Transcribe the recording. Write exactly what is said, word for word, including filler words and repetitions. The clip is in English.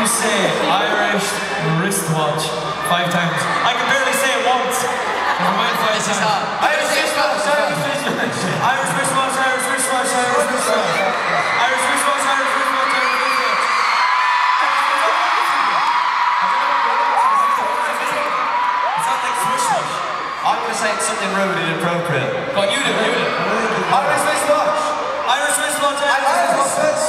say Irish Wristwatch five times. I can barely say it once. Never mind five This is times. hard. Irish Wristwatch, Irish Wristwatch, Irish Wristwatch, Irish Wristwatch, Irish Wristwatch, Irish Wristwatch, Irish Wristwatch, Irish Wristwatch. It's not like swishwash. I'm going to say it's something rude and inappropriate. Go on, you do, you do. Irish Wristwatch! Irish Wristwatch, Irish Irish Wristwatch. Wristwatch!